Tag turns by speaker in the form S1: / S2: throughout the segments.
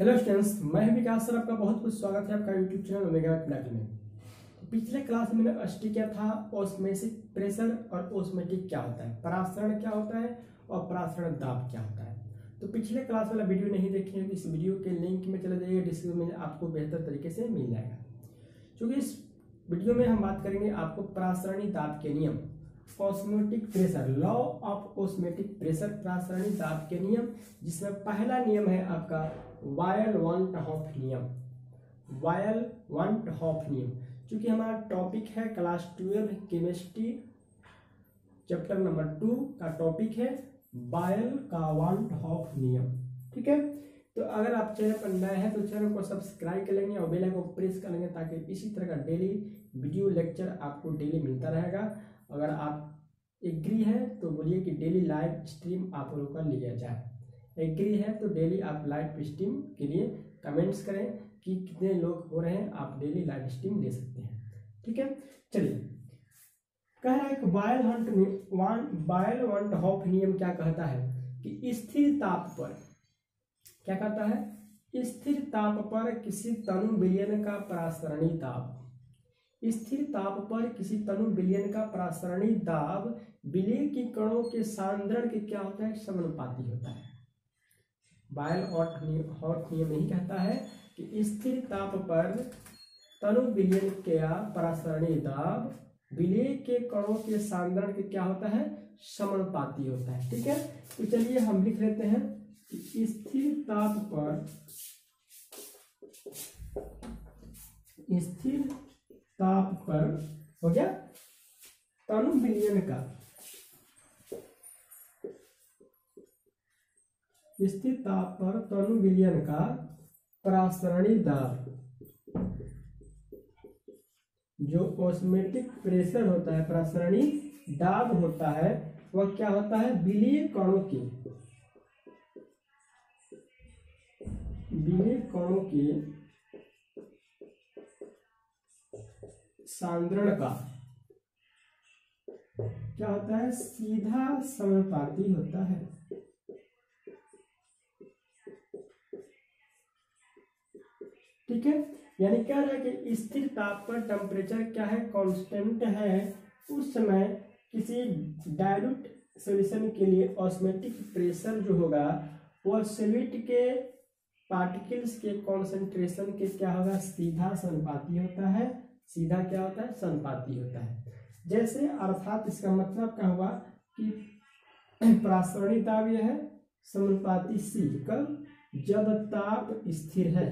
S1: Hello students, मैं विकास sir, आपका बहुत बहुत स्वागत है आपका यूट्यूब चैनल ओमेगा क्लास में। तो पिछले क्लास में मैंने स्टडी किया था ऑस्मोटिक प्रेशर और ऑस्मोटिक क्या होता है, परासरण क्या होता है और परासरण दाब क्या होता है। तो पिछले क्लास वाला वीडियो नहीं देखे हैं तो इस वीडियो के लिंक में चले जाइए, डिस्क्रिप्शन में आपको बेहतर तरीके से मिल जाएगा। क्योंकि इस वीडियो में हम बात करेंगे आपको परासरणी दाब के नियम, osmotic pressure, law of osmotic pressure, परासरणी दाब के नियम, जिसमें पहला नियम है आपका वायल-वान-ट-हॉफ नियम। वायल-वान-ट-हॉफ नियम, क्योंकि हमारा टॉपिक है क्लास 12 केमिस्ट्री चैप्टर नंबर 2 का टॉपिक है वायल का वान-ट-हॉफ नियम। ठीक है, तो अगर आप चैनल पर नए हैं तो चैनल को सब्सक्राइब कर लेंगे और बेल आइकन को प्रेस कर लेंगे ताकि इसी तरह का डेली वीडियो लेक्चर आपको डेली मिलता रहेगा। अगर आप एग्री है तो बोलिए कि डेली लाइव स्ट्रीम आप लोगों का लिया जाए। एग्री है तो डेली आप लाइव स्ट्रीम के लिए कमेंट्स करें कि कितने लोग हो रहे हैं, आप डेली लाइव स्ट्रीम ले सकते हैं। ठीक है, चलिए, कह रहा है कि वायल-वान-ट-हॉफ नियम क्या कहता है कि स्थिर ताप पर, क्या कहता है, स्थिर ताप पर किसी तनु विलयन का परासरणी दाब, स्थिर ताप पर किसी तनु विलयन का परासरणी दाब विलय की कणों के सांद्रण के क्या होता है, समानुपाती होता है। वायल-वान-ट-हॉफ नियम यही कहता है कि स्थिर ताप पर तनु विलयन का परासरणी दाब विलय के कणों के सांद्रण के क्या होता है, समानुपाती होता है। ठीक है, तो चलिए हम लिख लेते हैं कि स्थिर ताप पर हो गया तनु विलयन का, स्थिर ताप पर तनु विलयन का परासरणी दाब, जो ऑस्मोटिक प्रेशर होता है, परासरणी दाब होता है, वह क्या होता है, विलय कणों के सांद्रण का क्या होता है, सीधा समानुपाती होता है। ठीक है, यानी क्या है कि स्थिर ताप पर टेम्परेचर क्या है, कांस्टेंट है। उस समय किसी डाइल्यूट सॉल्यूशन के लिए ऑस्मोटिक प्रेशर जो होगा वह सॉल्यूट के पार्टिकल्स के कॉन्सेंट्रेशन के क्या होगा, सीधा समानुपाती होता है। सीधा क्या होता है, समानुपाती होता है। जैसे अर्थात इसका मतलब क्या हुआ कि परासरणी दाब यह है समानुपाती सी, कब, जब ताप स्थिर है,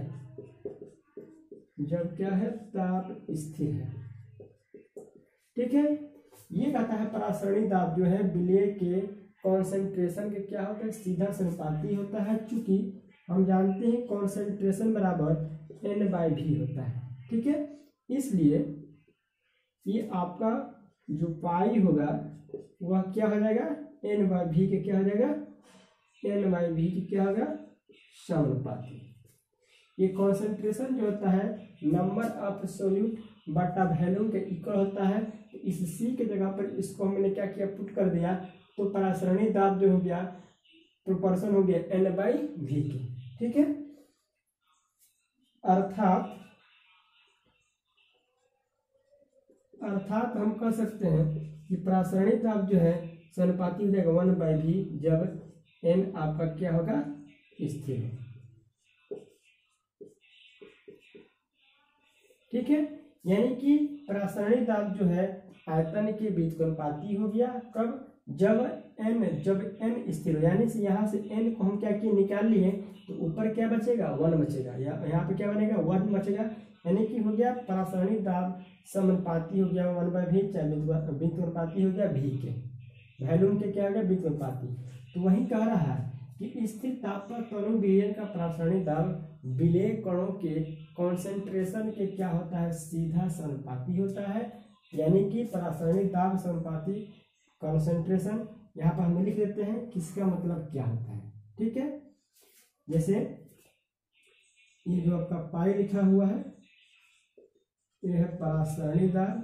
S1: जब क्या है, ताप स्थिर है। ठीक है, ये कहता है परासरणी दाब जो है विलय के कॉन्सेंट्रेशन के क्या होता है, सीधा समानुपाती होता है। चूंकि हम जानते हैं कॉन्सेंट्रेशन बराबर N/V होता है। ठीक है, इसलिए ये आपका जो पाई होगा वह क्या हो जाएगा, N/V के क्या हो जाएगा, N/V के क्या होगा, समानुपाती। ये कॉन्सेंट्रेशन जो होता है नंबर ऑफ सॉल्यूट बटा वॉल्यूम के इक्वल होता है। तो इस C के जगह पर इसको हमने क्या किया, पुट कर दिया, तो परासरणी दाब जो हो गया प्रोपोर्शन हो गया N/V के। ठीक है, अर्थात हम कह सकते हैं कि परासरणी दाब जो है समानुपाती हो जाएगा 1/V, जब N आपका क्या होगा, स्थिर हो। ठीक है, यानी कि परासरणी दाब जो है आयतन के बीजगणितीय हो गया, कब, जब n स्थिर हो। यानी से यहाँ से n को हम क्या किए, निकाल लिए, तो ऊपर क्या बचेगा, 1 बचेगा, यहाँ पे क्या बनेगा, 1 बचेगा। यानी कि हो गया परासरणी दाब समानुपाती हो गया 1/V, चाहे बीजगणितीय हो गया V के, वॉल्यूम के क्या हो गया, बीजगणितीय। तो वही कह रहा है कि स्थिर ताप पर तनु विलयन का परासरणी दाब विलय कणों के कॉन्सेंट्रेशन के क्या होता है, सीधा समानुपाती होता है। यानी कि परासरणी दाब समानुपाती कॉन्सेंट्रेशन, यहाँ पर हम लिख देते हैं किसका मतलब क्या होता है। ठीक है, जैसे ये जो आपका पाई लिखा हुआ है ये है परासरणी दाब,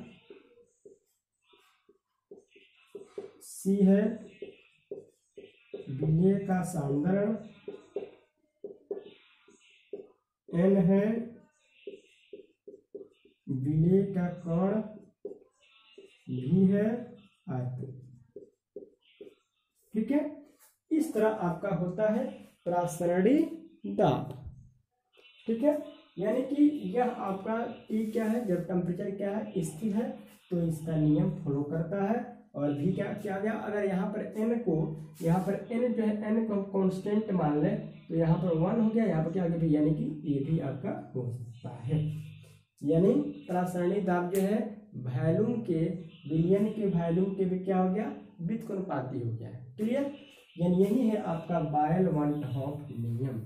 S1: C है विलय का सांद्रण, N है, विलेय का कण भी है, आयतन। ठीक है, इस तरह आपका होता है प्रासरणी दाब। ठीक है, यानी कि यह आपका T क्या है, जब टेम्परेचर क्या है, स्थिर है, तो इसका नियम फॉलो करता है। और भी क्या किया गया, अगर यहाँ पर n को, यहाँ पर n जो है, n को हम कांस्टेंट मान लें, तो यहाँ पर 1 हो गया, यहाँ पर क्या हो गया, यानी कि ये भी आपका हो सकता है। यानी प्रासरणी दाब जो है वॉल्यूम के, विलयन के वॉल्यूम के भी क्या हो गया, व्युत्क्रमानुपाती हो गया है। क्लियर, यानी यही है आपका बायल वांट हॉफ नियम,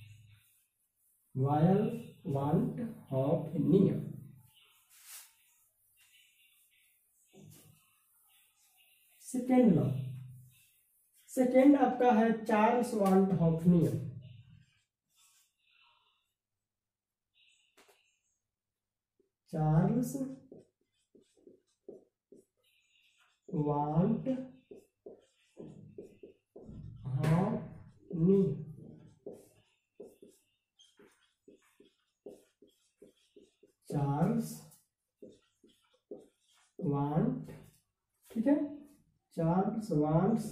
S1: बायल वांट हॉफ नियम। सेकेंड लॉ, सेकेंड आपका है चार्ल्स वांट हॉफ नियम। चार्ल्स वांट हॉफ नियम, चार्ल्स वांट, ठीक है, चार्ल्स वांट्स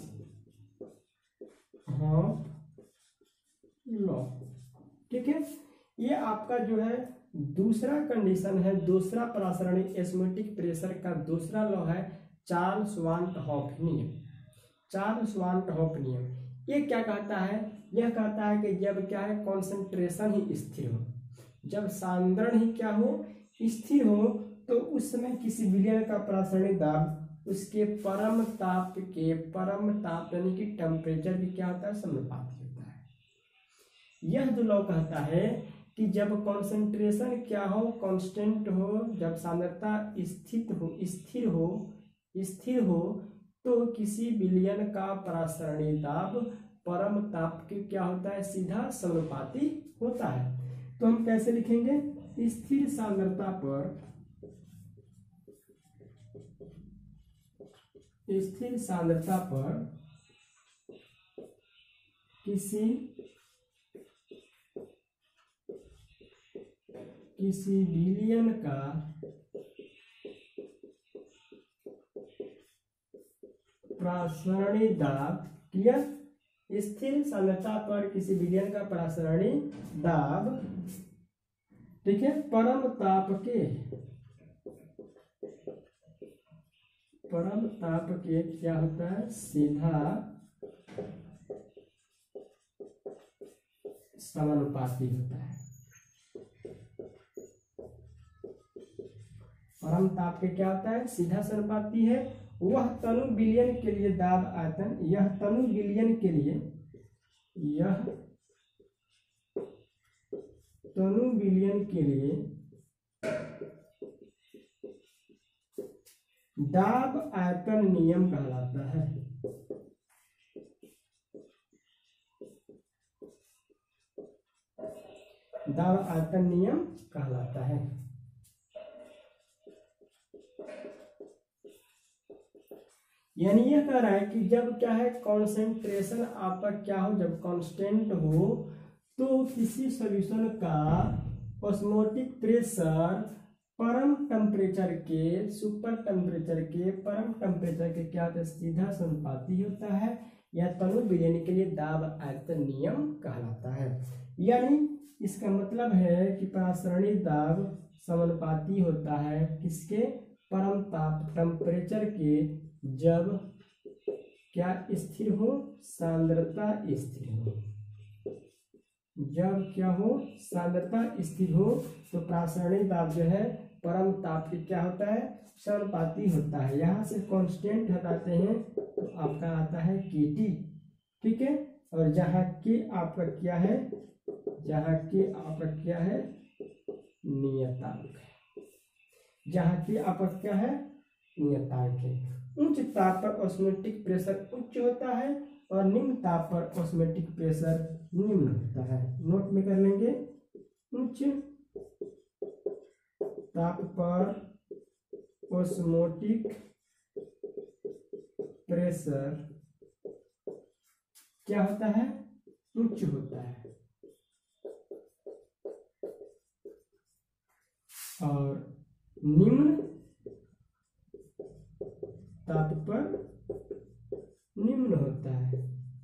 S1: हॉफ लॉ। ठीक है, ये आपका जो है दूसरा कंडीशन है, दूसरा प्रासरणी एस्मोटिक प्रेशर का दूसरा लॉ है चार्ल्स वांट हॉफ नियम। चार्ल्स वांट हॉफ नियम ये क्या कहता है, यह कहता है कि जब क्या है, कॉन्सेंट्रेशन ही स्थिर हो, जब सांद्रण ही क्या हो, स्थिर हो, तो उस समय किसी विलयन का प्रासरणी दाब उसके परम ताप के, परम ताप यानी कि टेम्परेचर भी क्या होता है, समानुपाती होता है। यह जो लॉ कहता है कि जब कॉन्सेंट्रेशन क्या हो, कांस्टेंट हो, जब सांद्रता स्थिर हो, तो किसी विलयन का प्रासरणी दाब परम ताप के क्या होता है, सीधा समानुपाती होता है। तो हम कैसे लिखेंगे, स्थिर सांद्रता पर, स्थिर सांद्रता पर किसी विलयन का प्रासरणी दाब, क्लियर, स्थिर सांद्रता पर किसी विलयन का प्रासरणी दाब, ठीक है, परम ताप के क्या होता है, सीधा समानुपाती होता है। परम ताप के क्या होता है, सीधा समानुपाती है। वह तनु विलयन के लिए दाब आयतन, यह तनु विलयन के लिए, यह तनु विलयन के लिए दाब आयतन नियम कहलाता है। दाब आयतन नियम कहलाता है। यानी यह कह रहा है कि जब क्या है, कॉन्सेंट्रेशन आपका क्या हो, जब कांस्टेंट हो, तो किसी सॉल्यूशन का ऑस्मोटिक प्रेशर परम टेम्परेचर के, सुपर टेम्परेचर के, परम टेम्परेचर के क्या होता है, सीधा समानुपाती होता है। यह तनु विलयन के लिए दाब आयतन नियम कहलाता है। यानी इसका मतलब है कि प्रासरणी दाब समानुपाती होता है किसके, परम ताप टेम्परेचर के, जब क्या स्थिर हो, सांद्रता स्थिर हो। जब क्या हो, सांद्रता स्थिर हो, तो प्रासरणी दाब जो है परम ताप के क्या होता है, समानुपाती होता है। यहाँ से कांस्टेंट हटाते हैं तो आपका आता है KT, ठीक है, और जहाँ के आपका क्या है, जहाँ के आपका क्या है, नियतांक, जहाँ के आपका क्या है, नियतांक है। उच्च ताप पर ऑस्मोटिक प्रेशर उच्च होता है और निम्न ताप पर ऑस्मोटिक प्रेशर निम्न होता है। नोट में कर लेंगे, उच्च ताप पर ऑस्मोटिक प्रेशर क्या होता है, उच्च होता है। और निम्न ताप पर निम्न होता है।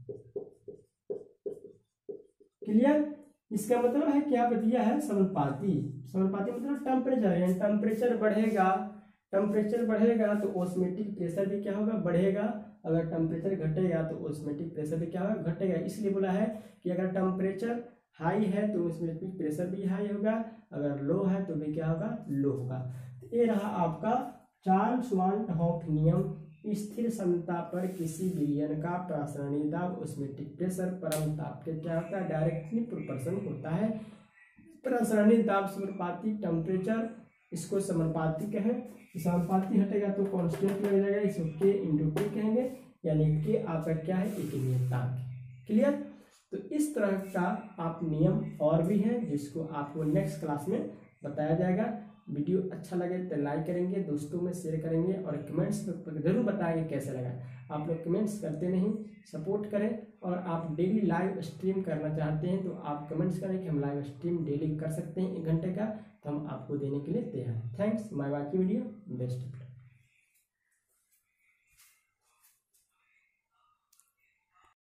S1: क्लियर? इसका मतलब है कि यहाँ पे दिया है समानुपाती। समानुपाती मतलब टेम्परेचर, यानी टेम्परेचर बढ़ेगा तो ऑस्मोटिक प्रेशर भी क्या होगा, बढ़ेगा। अगर टेम्परेचर घटेगा तो ऑस्मोटिक प्रेशर भी क्या होगा, घटेगा। इसलिए बोला है कि अगर टेम्परेचर हाई है तो ऑस्मोटिक प्रेशर भी हाई होगा, अगर लो है तो भी क्या होगा, लो होगा। तो ये रहा आपका चार्ल्स वान हॉफ नियम। स्थिर समता पर किसी विलयन का प्रासरणीय दाब ऑस्मोटिक प्रेशर परम ताप के क्या होता है, डायरेक्टली प्रोपोर्शनल होता है। प्रासरणीय दाब समानुपाती टेम्परेचर, इसको समानुपाती कहें। समानुपाती हटेगा तो कांस्टेंट लग जाएगा, इसको के इंटू के कहेंगे, यानी के आपका क्या है, एक नियतांक। क्लियर? तो इस तरह का आप नियम और भी हैं जिसको आपको नेक्स्ट क्लास में बताया जाएगा। वीडियो अच्छा लगे तो लाइक करेंगे, दोस्तों में शेयर करेंगे और कमेंट्स में जरूर बताएंगे कैसा लगा। आप लोग कमेंट्स करते नहीं, सपोर्ट करें। और आप डेली लाइव स्ट्रीम करना चाहते हैं तो आप कमेंट्स करें कि हम लाइव स्ट्रीम डेली कर सकते हैं 1 घंटे का, तो हम आपको देने के लिए तैयार हैं। Thanks, my watching video, best of luck.